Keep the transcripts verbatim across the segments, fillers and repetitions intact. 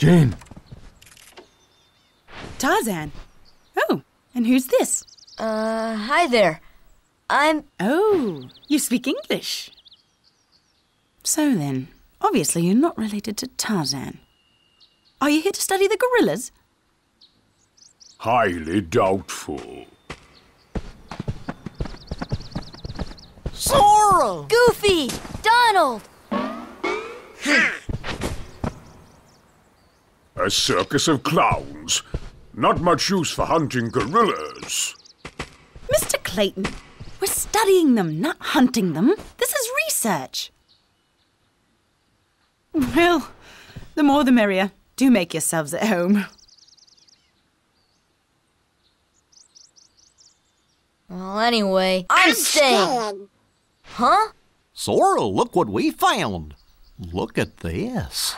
Jane. Tarzan. Oh, and who's this? Uh, hi there. I'm... Oh, you speak English. So then, obviously you're not related to Tarzan. Are you here to study the gorillas? Highly doubtful. Sora! Goofy! Donald! A circus of clowns. Not much use for hunting gorillas. Mister Clayton, we're studying them, not hunting them. This is research. Well, the more the merrier. Do make yourselves at home. Well, anyway, I'm, I'm staying. Huh? Sora, look what we found. Look at this.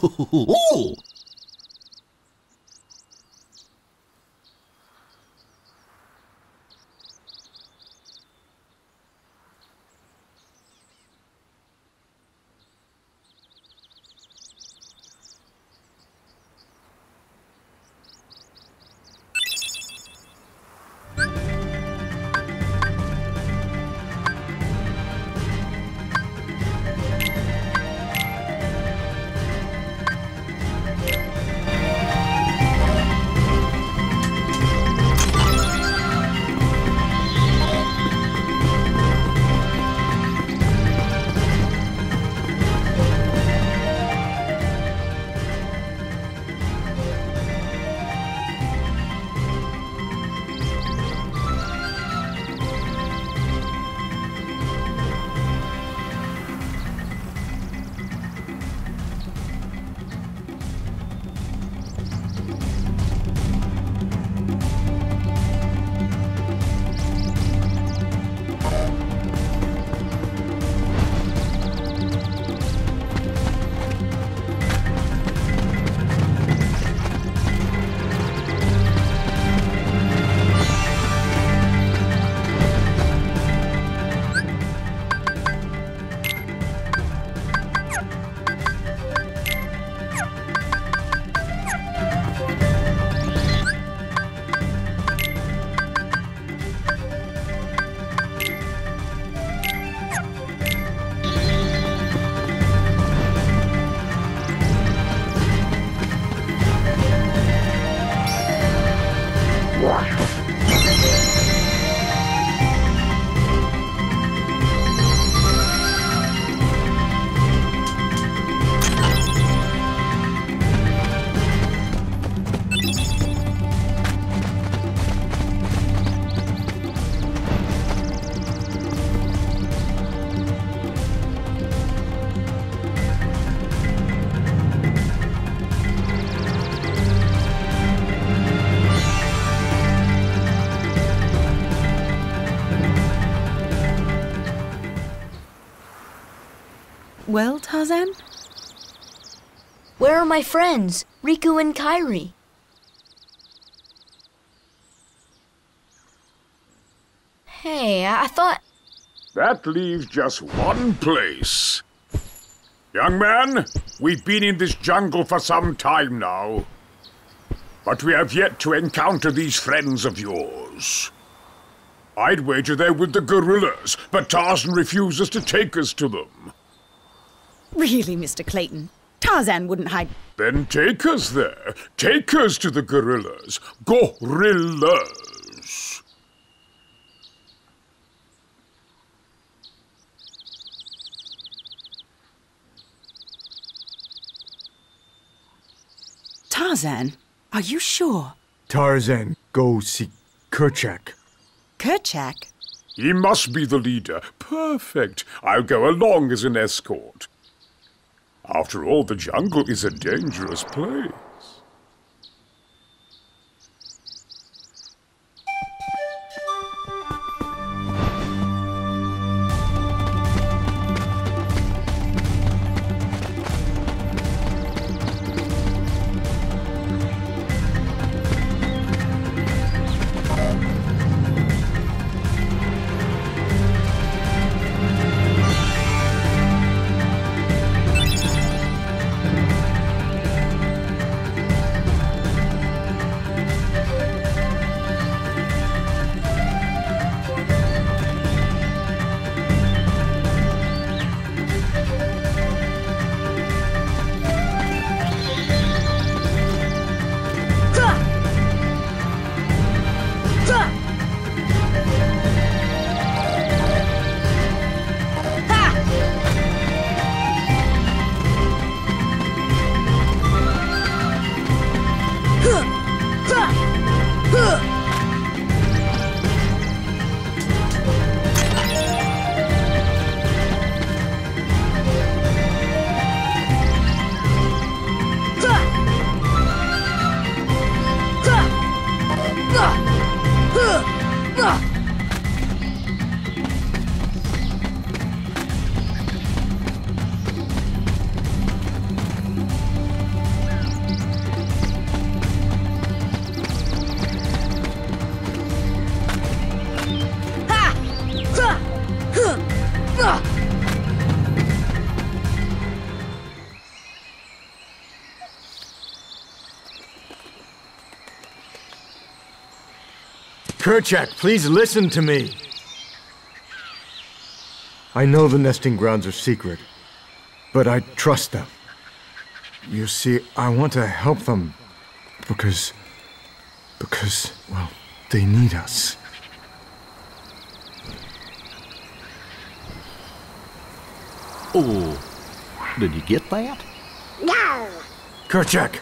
Well, Tarzan? Where are my friends, Riku and Kairi? Hey, I thought... That leaves just one place. Young man, we've been in this jungle for some time now. But we have yet to encounter these friends of yours. I'd wager they're with the gorillas, but Tarzan refuses to take us to them. Really, Mister Clayton? Tarzan wouldn't hide... Then take us there. Take us to the gorillas. Gorillas. Tarzan, are you sure? Tarzan, go see Kerchak. Kerchak? He must be the leader. Perfect. I'll go along as an escort. After all, the jungle is a dangerous place. Kerchak, please listen to me. I know the nesting grounds are secret, but I trust them. You see, I want to help them because... because, well, they need us. Oh, did you get that? No! Kerchak!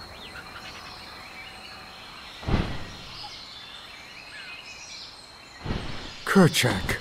Kerchak.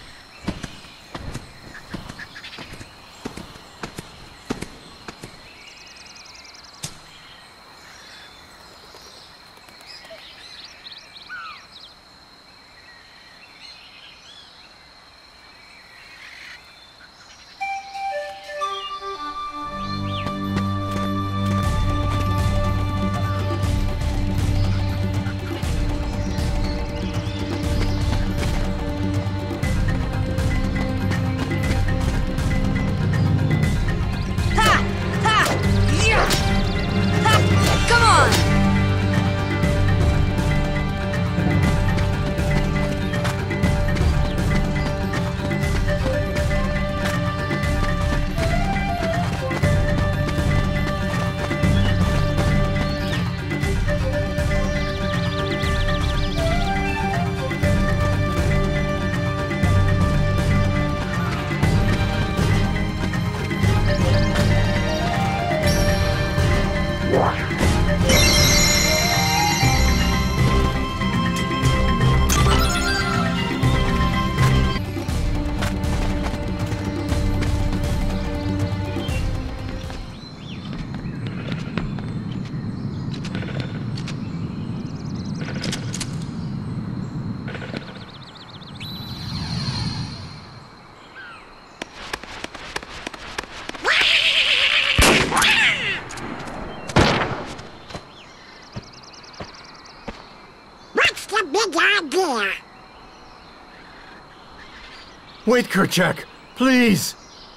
Wait, Kerchak! Please!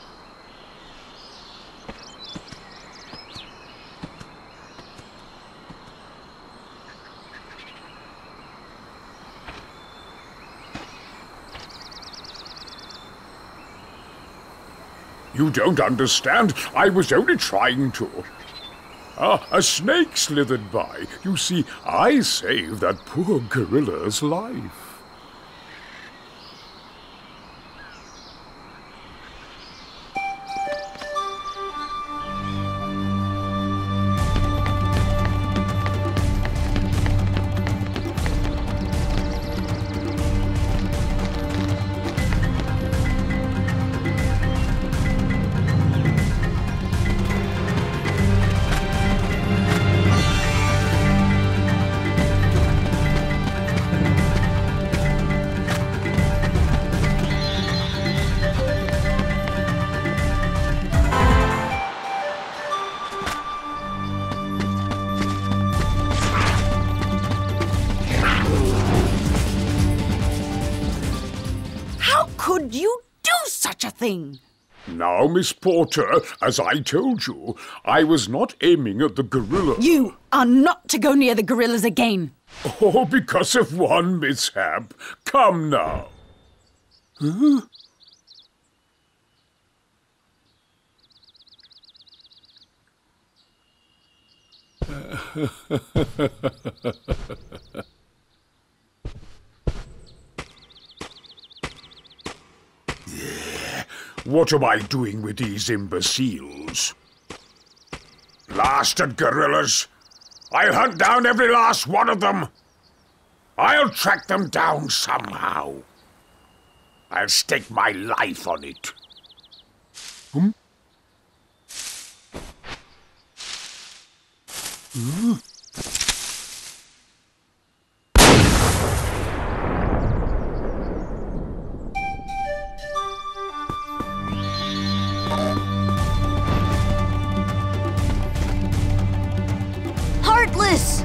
You don't understand. I was only trying to. Ah, a snake slithered by. You see, I saved that poor gorilla's life. Could you do such a thing? Now, Miss Porter, as I told you, I was not aiming at the gorilla. You are not to go near the gorillas again. Oh, because of one mishap. Come now. Huh? What am I doing with these imbeciles? Blasted gorillas! I'll hunt down every last one of them! I'll track them down somehow. I'll stake my life on it. Hmm? Hmm? Heartless!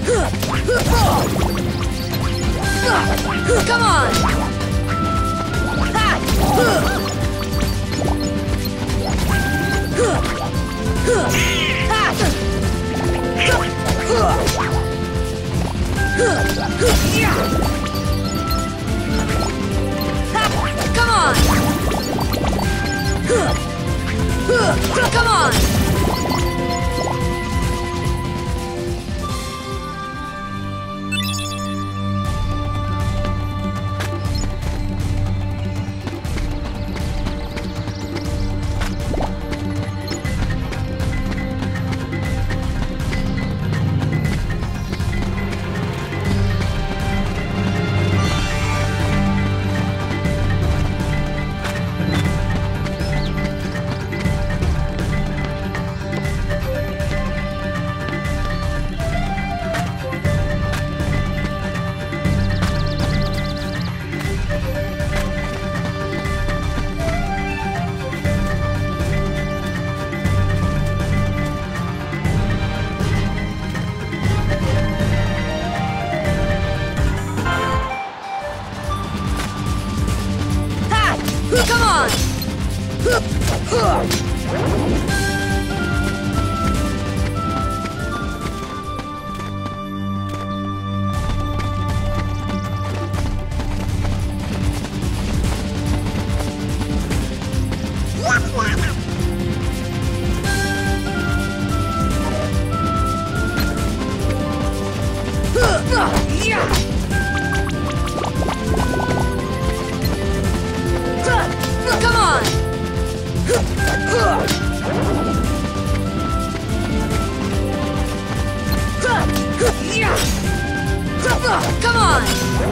Come on! Come on! Come on! Come on! Come on! Come on!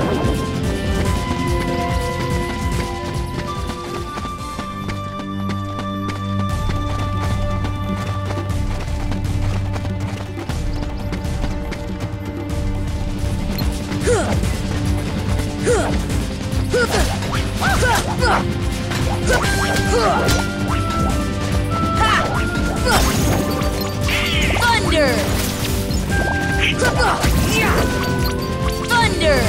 Thunder! Thunder!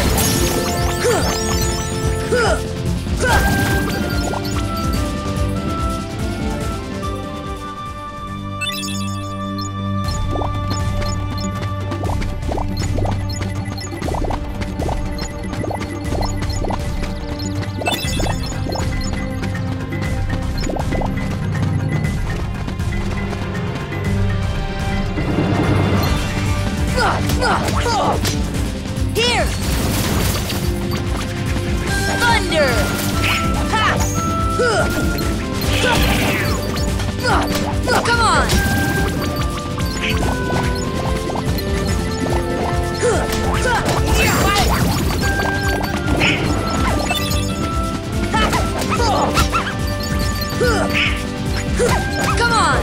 Here! Thunder! Ha! Come on! Come on!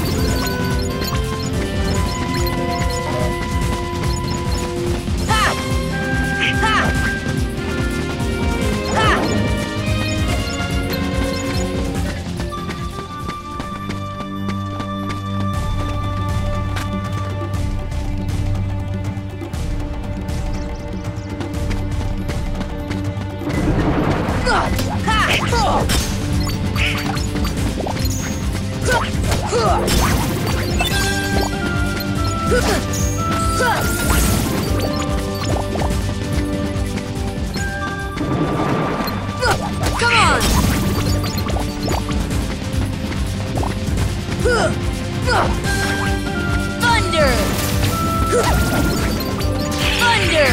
Come on! Thunder! Thunder!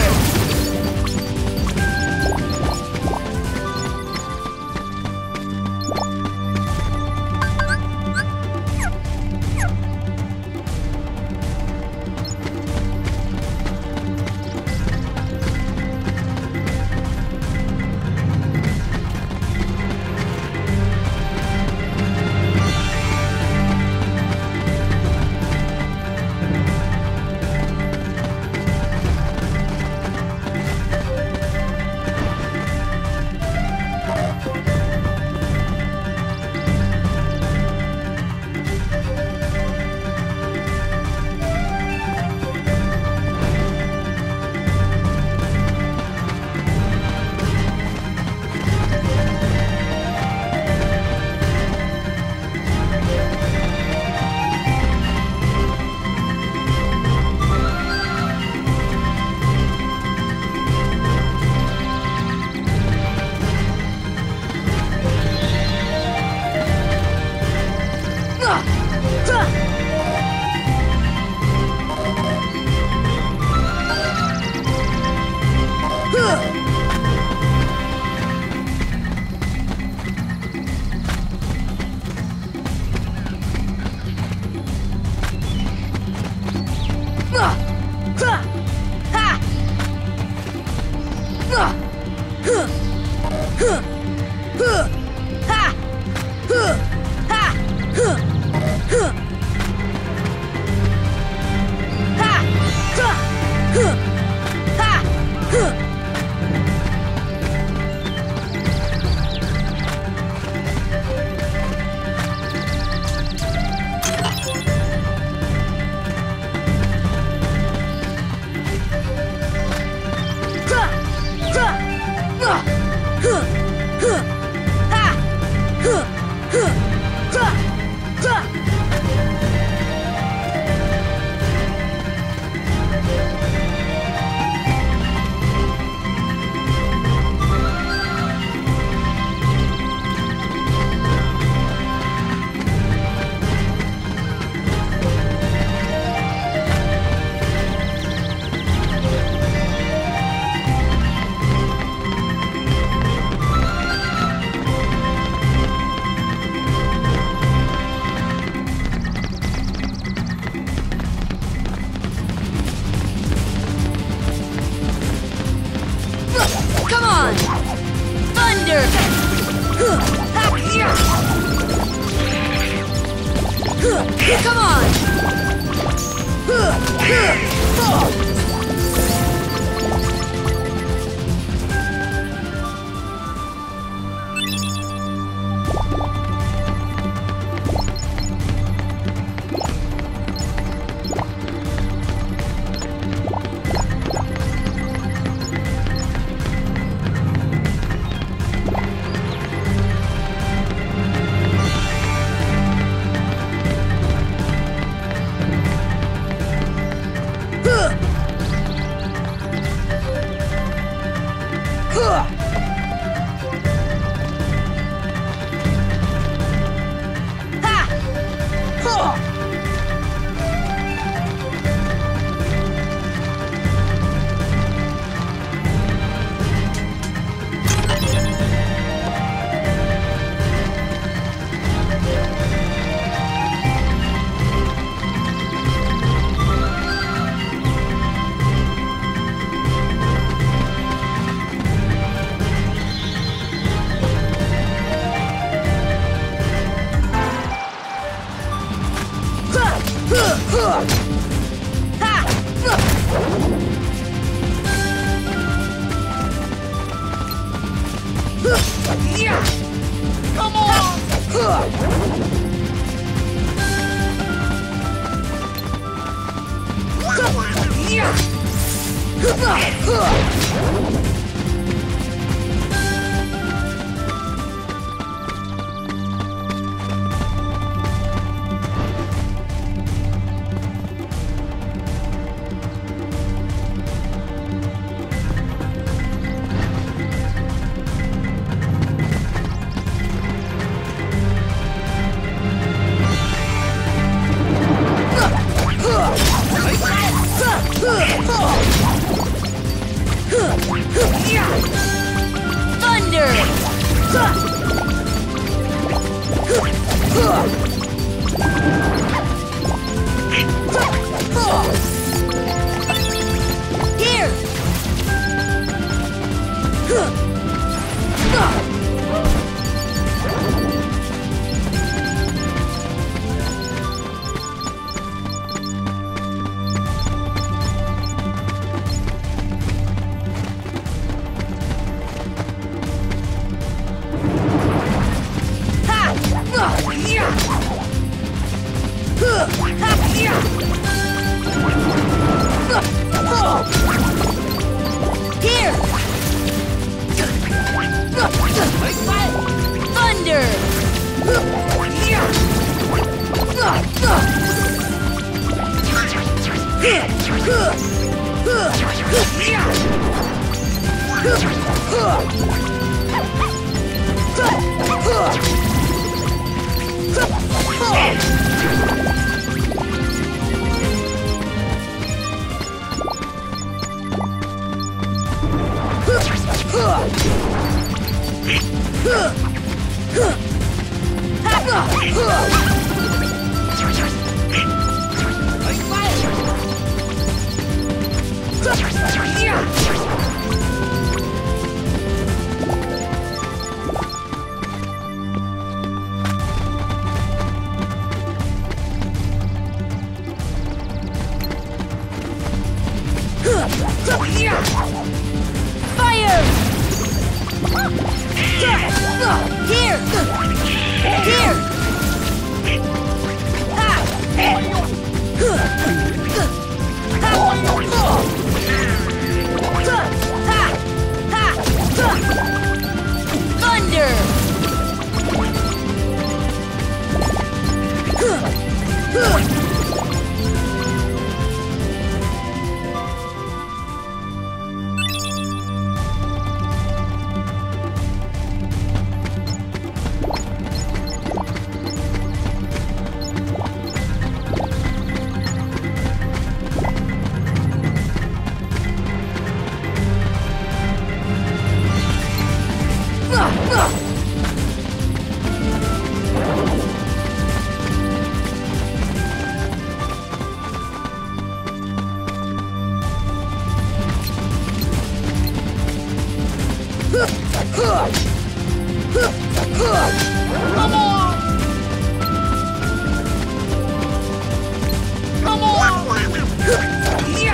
Come on!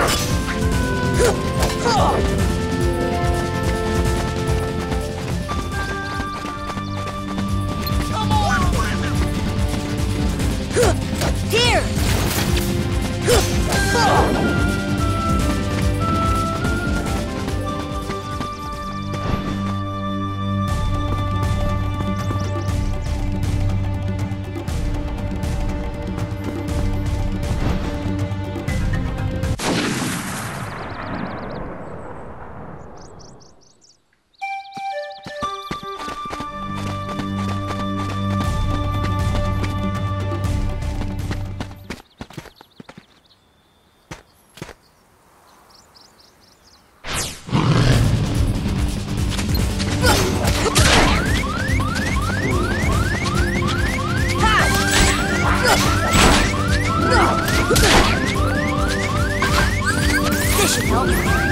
Here! This should help.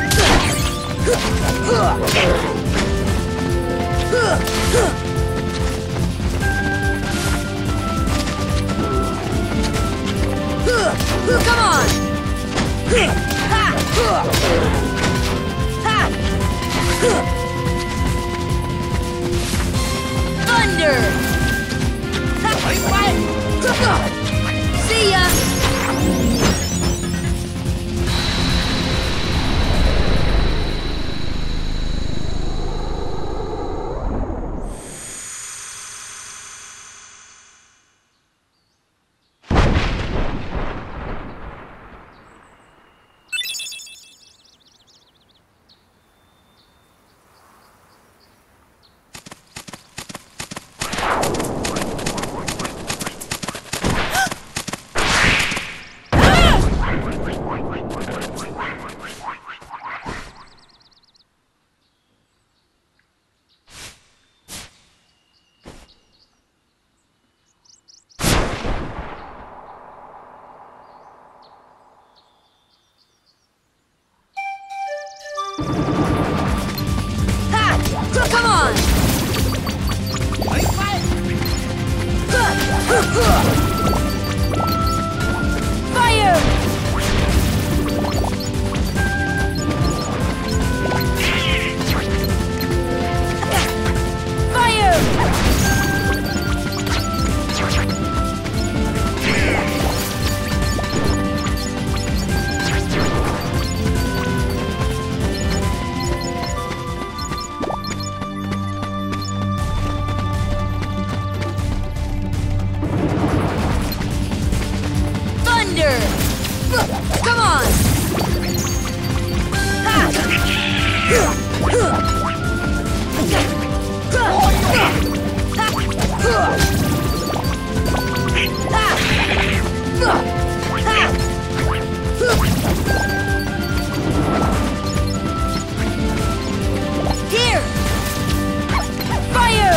Come on! Thunder! See ya! Come on! Fire! Fire! Thunder! Come on! Here! Fire!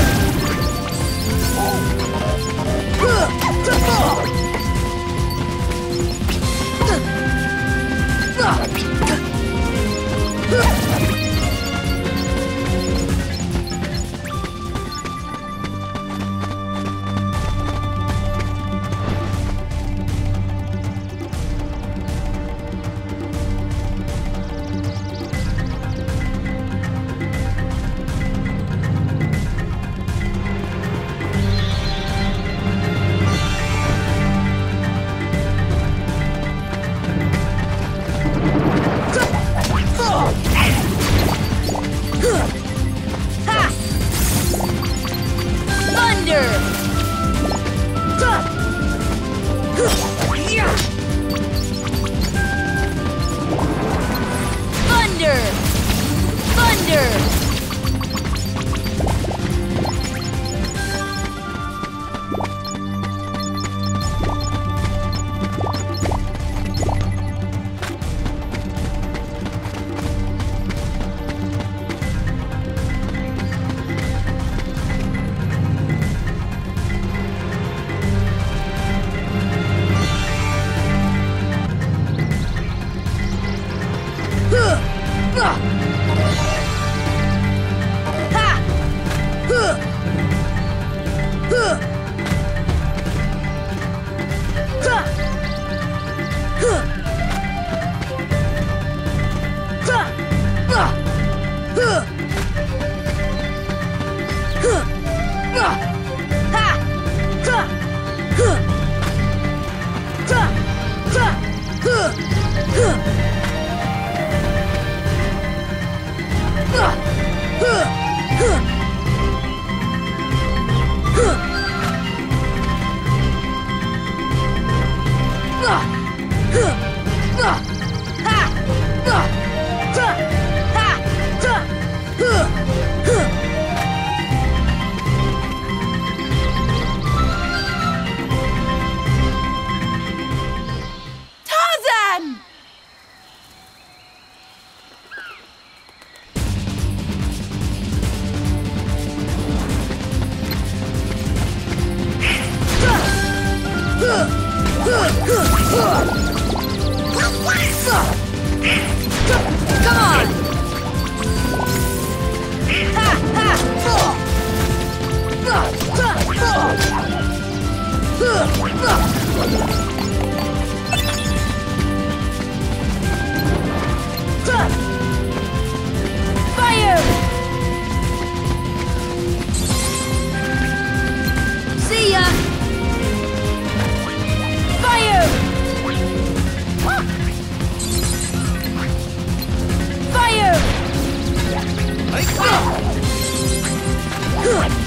Thunder! Thunder!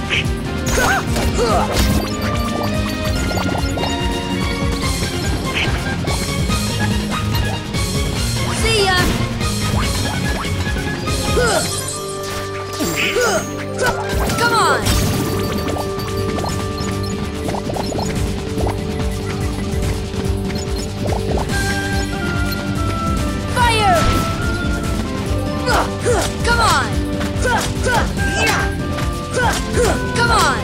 See ya! Come on! Fire! Come on! Come on!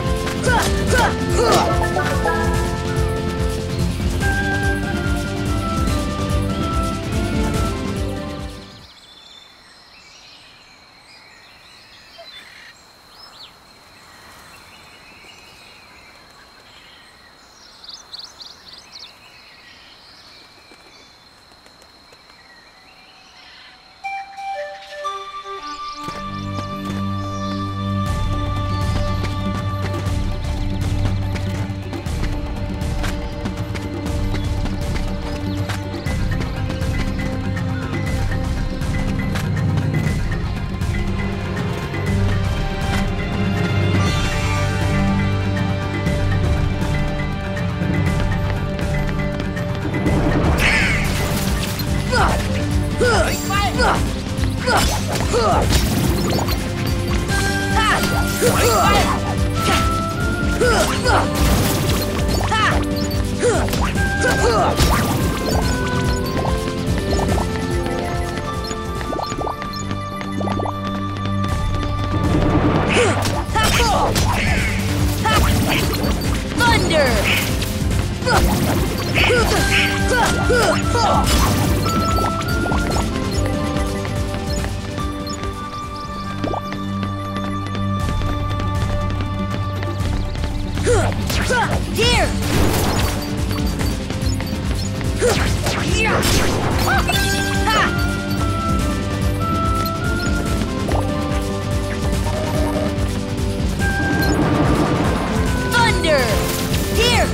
Here! Thunder! Here!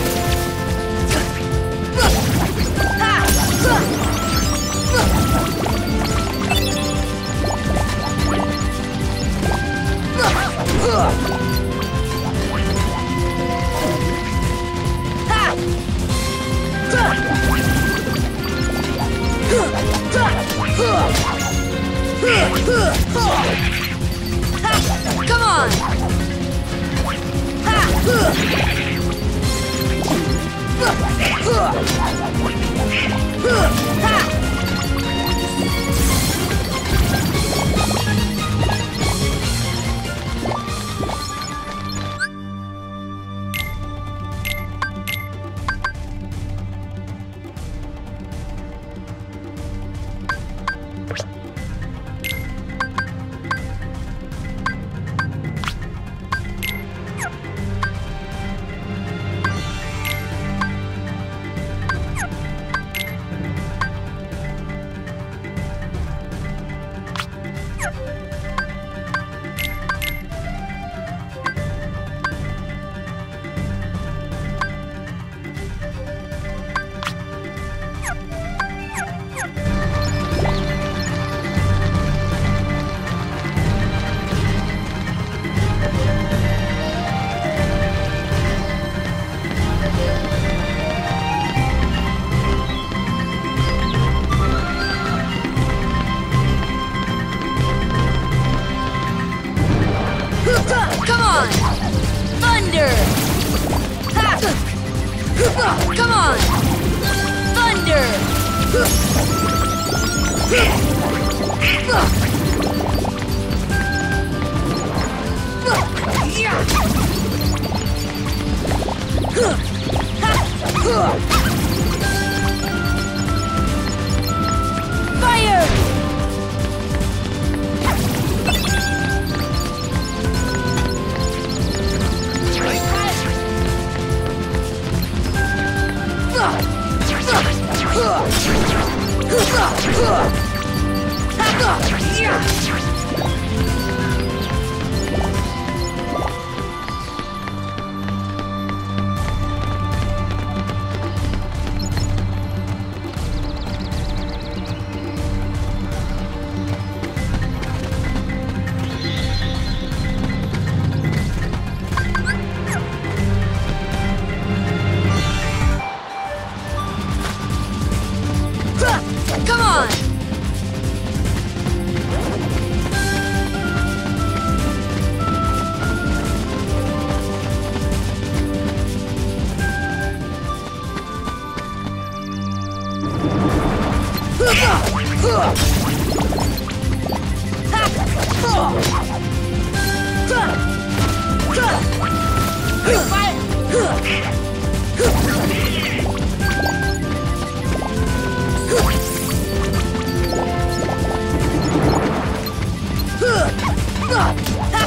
Come on! Come on! Thunder! Ha! Come on! Thunder! Fire!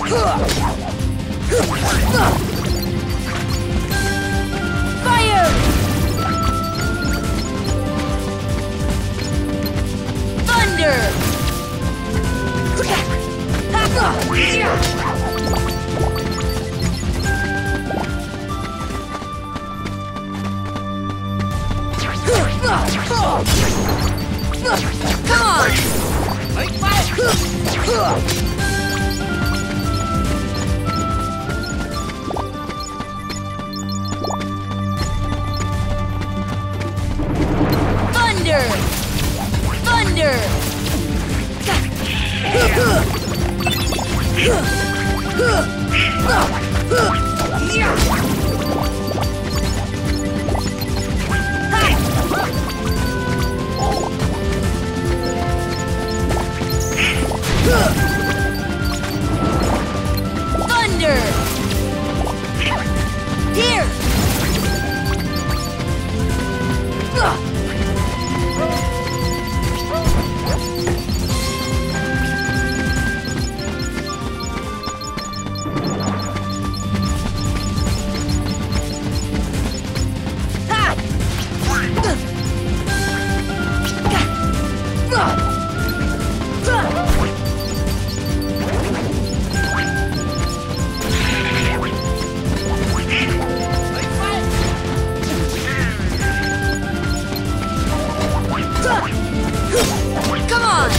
Fire! Thunder! Come on! Thunder! Thunder! Thunder! Here! Come on!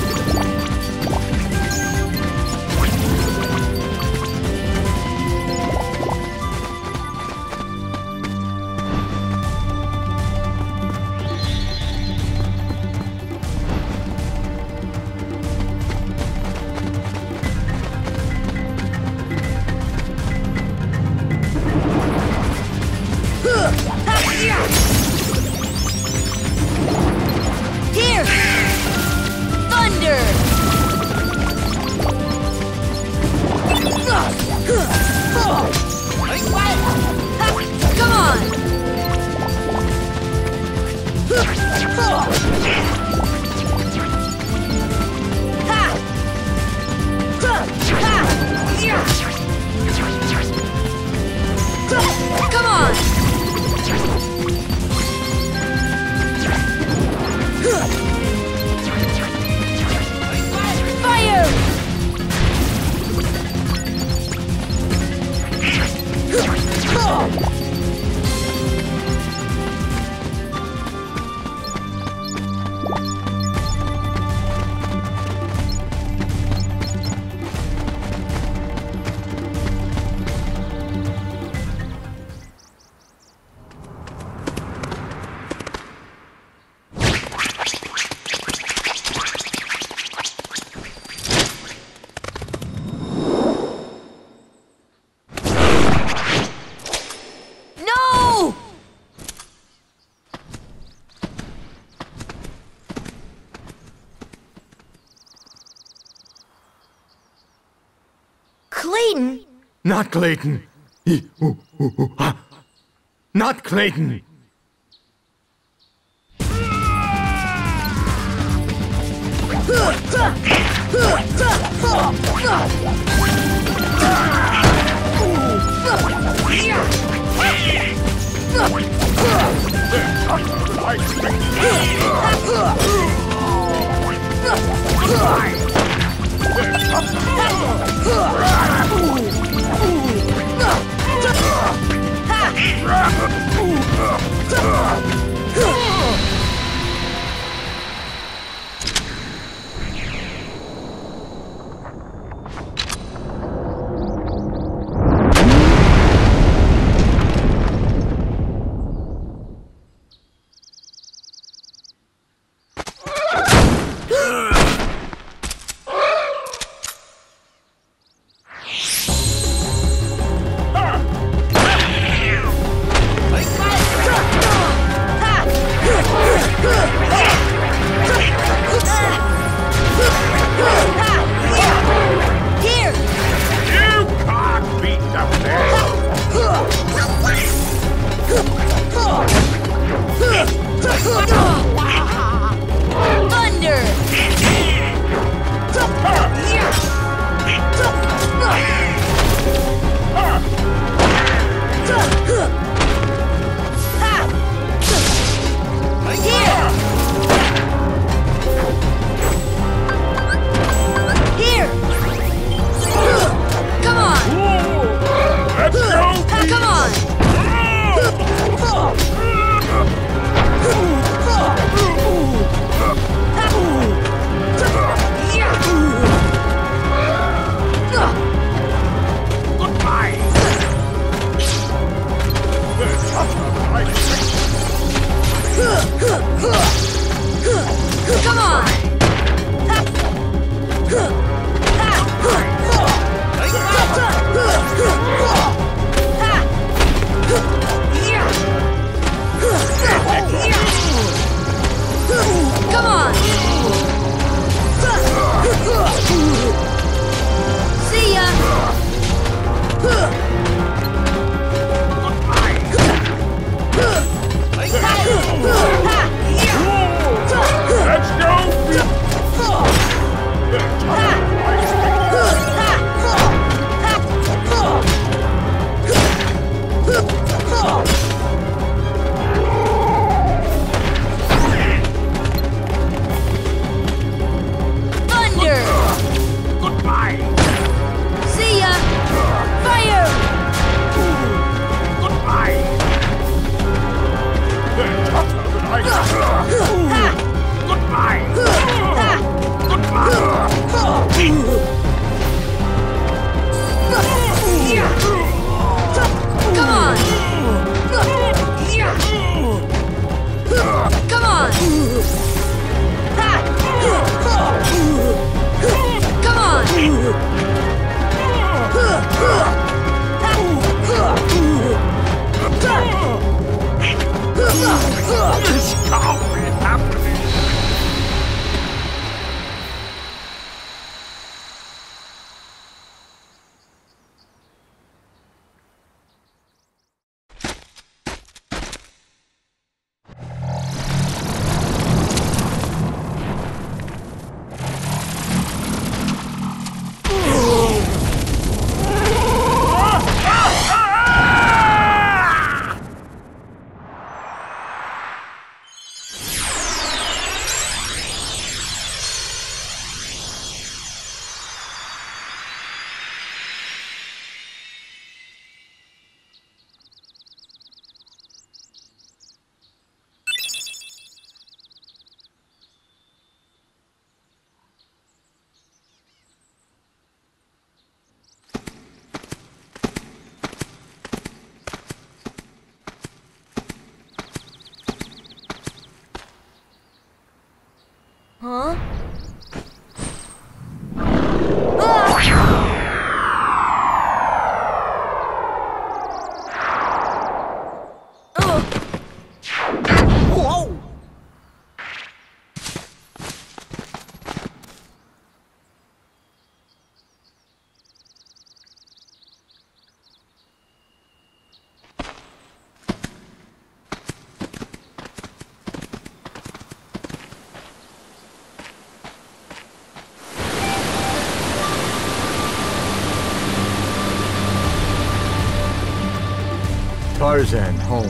Here! Thunder! Come on! Come on! Fire! No! Clayton? Not Clayton. He- ooh, ooh, ooh, ah. Not Clayton. This can't be happening! Huh? Whoa! Tarzan, home.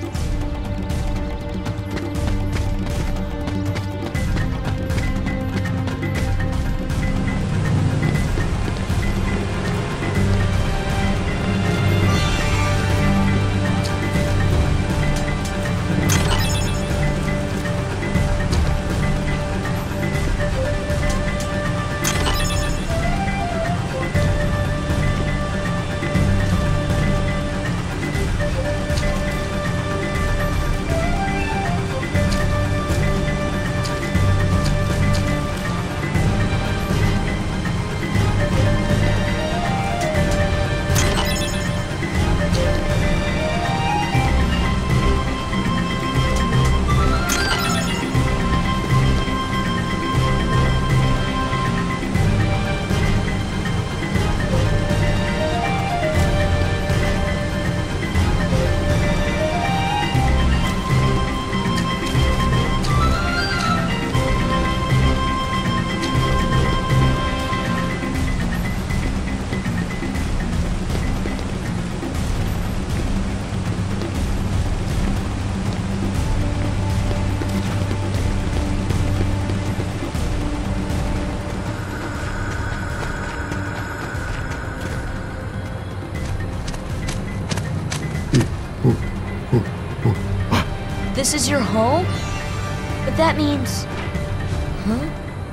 This is your home? But that means... Huh?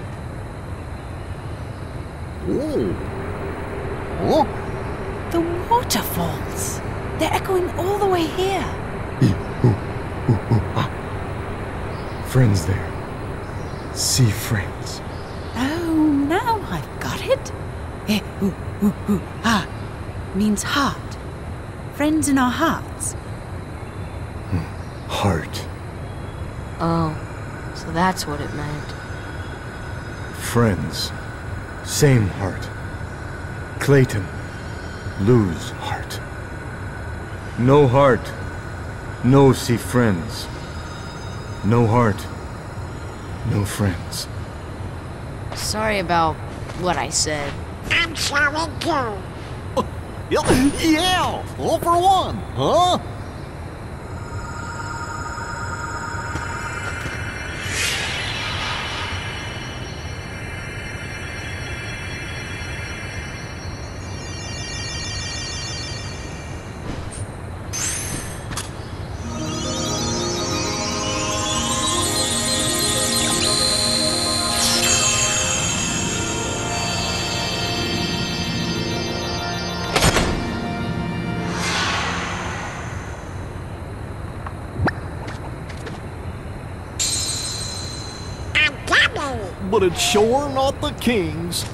Ooh. Oh. The waterfalls. They're echoing all the way here. Friends there. Sea friends. Oh, now I've got it. Eh, ooh, ooh, ooh, ah, means heart. Friends in our hearts. Heart. Oh, so that's what it meant. Friends. Same heart. Clayton. Lose heart. No heart. No see friends. No heart. No friends. Sorry about what I said. I'm sorry too. Yeah, all for one, huh? but it's sure not the king's.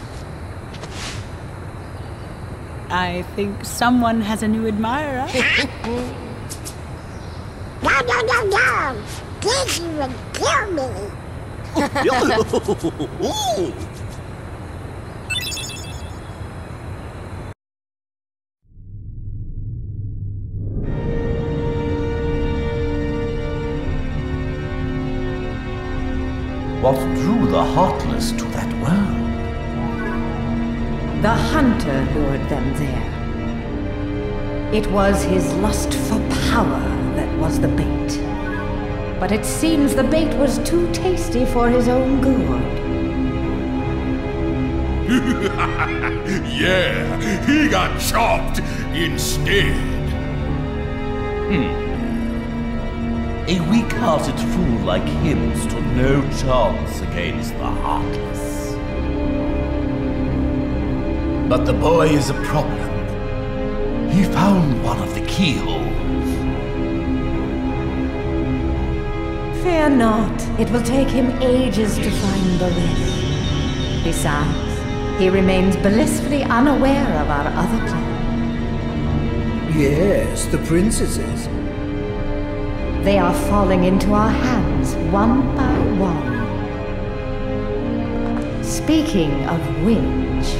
I think someone has a new admirer. No, no, no, no! This would kill me! What drew the Heartless to that world? The hunter lured them there. It was his lust for power that was the bait. But it seems the bait was too tasty for his own good. Yeah, he got chopped instead. Hmm. A weak-hearted fool like him stood no chance against the Heartless. But the boy is a problem. He found one of the keyholes. Fear not, it will take him ages to find the rest. Besides, he remains blissfully unaware of our other plan. Yes, the princesses. They are falling into our hands, one by one. Speaking of which...